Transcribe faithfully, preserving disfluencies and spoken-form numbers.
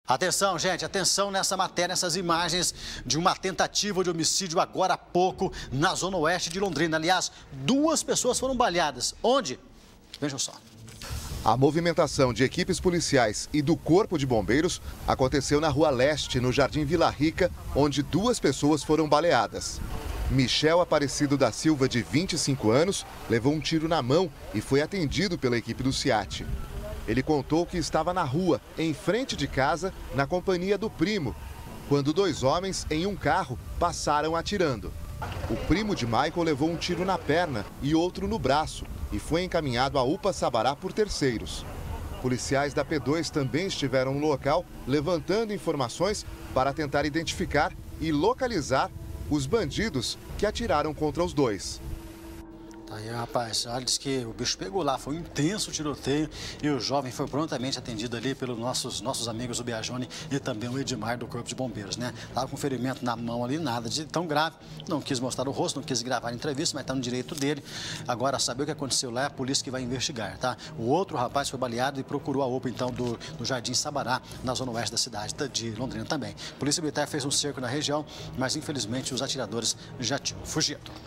Atenção, gente, atenção nessa matéria, nessas imagens de uma tentativa de homicídio agora há pouco na zona oeste de Londrina. Aliás, duas pessoas foram baleadas. Onde? Vejam só. A movimentação de equipes policiais e do Corpo de Bombeiros aconteceu na Rua Leste, no Jardim Vila Rica, onde duas pessoas foram baleadas. Michel Aparecido da Silva, de vinte e cinco anos, levou um tiro na mão e foi atendido pela equipe do SEAT. Ele contou que estava na rua, em frente de casa, na companhia do primo, quando dois homens em um carro passaram atirando. O primo de Michael levou um tiro na perna e outro no braço e foi encaminhado à U P A Sabará por terceiros. Policiais da P dois também estiveram no local, levantando informações para tentar identificar e localizar os bandidos que atiraram contra os dois. Tá aí, rapaz, olha, diz que o bicho pegou lá, foi um intenso tiroteio e o jovem foi prontamente atendido ali pelos nossos, nossos amigos do Biagione e também o Edmar do Corpo de Bombeiros, né? Tava com ferimento na mão ali, nada de tão grave, não quis mostrar o rosto, não quis gravar a entrevista, mas tá no direito dele. Agora, saber o que aconteceu lá é a polícia que vai investigar, tá? O outro rapaz foi baleado e procurou a U P A, então, do, do Jardim Sabará, na zona oeste da cidade de Londrina também. A Polícia Militar fez um cerco na região, mas infelizmente os atiradores já tinham fugido.